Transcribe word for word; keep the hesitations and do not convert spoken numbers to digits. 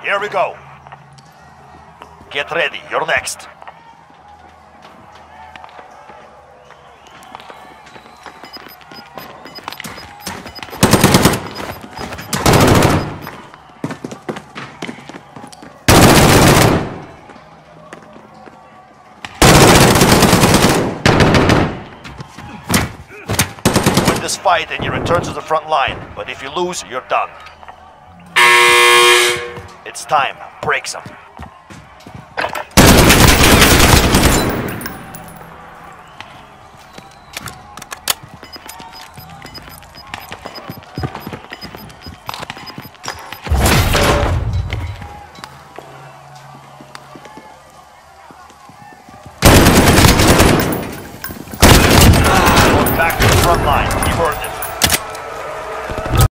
Here we go. Get ready, you're next. Win this fight and you return to the front line, but if you lose, you're done. It's time. Break some.